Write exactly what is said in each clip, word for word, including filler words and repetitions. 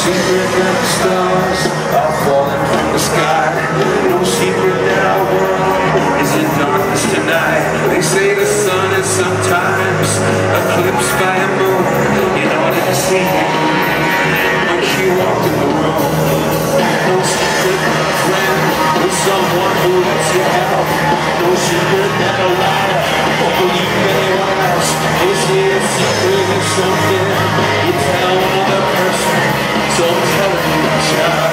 secret that the stars are falling from the sky. No secret that our world is in darkness tonight. They say the sun is sometimes eclipsed by a moon. In order to see it when she walked in the room. No secret, my friend, with someone who lets you help. No secret that a liar won't believe anyone else. They say a secret is something you tell another person. So I'm telling you, child.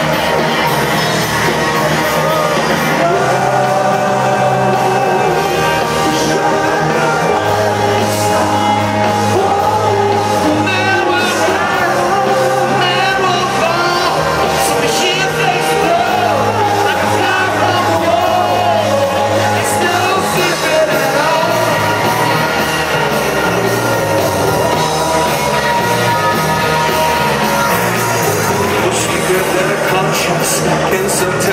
Can sometimes